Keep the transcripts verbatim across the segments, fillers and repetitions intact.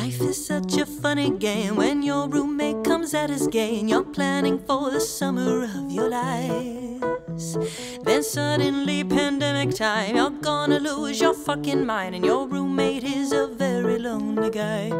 Life is such a funny game. When your roommate comes at his game, you're planning for the summer of your lives. Then suddenly pandemic time, you're gonna lose your fucking mind, and your roommate is a very lonely guy.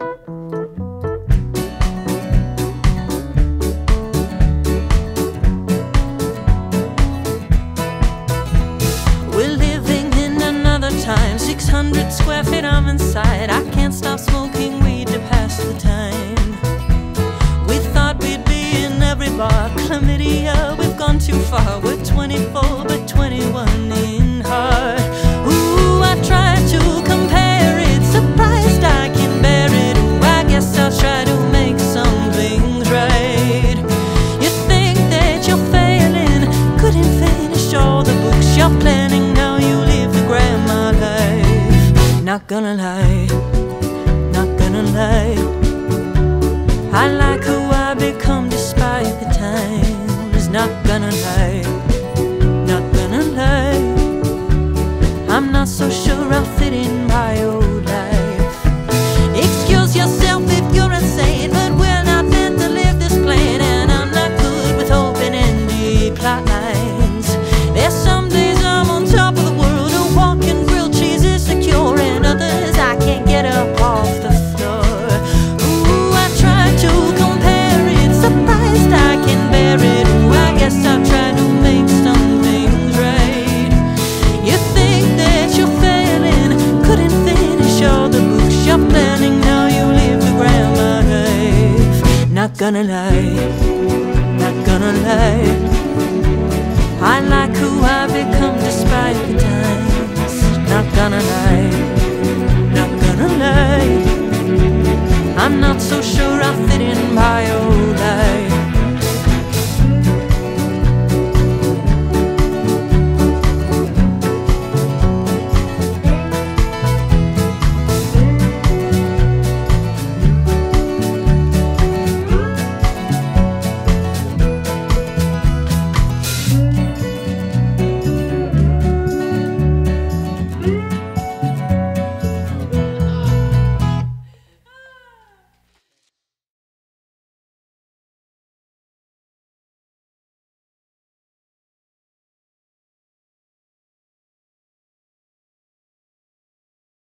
We're living in another time, six hundred square feet, I'm inside. I can't stop smoking weed to pass the time. We thought we'd be in every bar. Chlamydia, we've gone too far. We're twenty-four but twenty-one in heart. Ooh, I tried to compare it, surprised I can bear it. Ooh, I guess I'll try to make some things right. You think that you're failing, couldn't finish all the books you're planning. Now you live the grandma life. Not gonna lie, not gonna lie, I like who I become despite the times. Not gonna lie, not gonna lie, I'm not so sure I'll fit in my old life. Excuse yourself if you're insane, but we're not meant to live this plain. And I'm not good with open-ended plot lines. There's some days I'm on top of the world, a walking grilled cheese is secure, and others I can't get up off the floor. Ooh, I tried to compare it, surprised I can bear it. Ooh, I guess I'll try to make some things right. You think that you're failing, couldn't finish all the books you're planning. Now you live the grandma life. Not gonna lie, not gonna lie, I like who I become despite the times. Not gonna lie, not gonna lie, I'm not so sure I'll fit in my old life.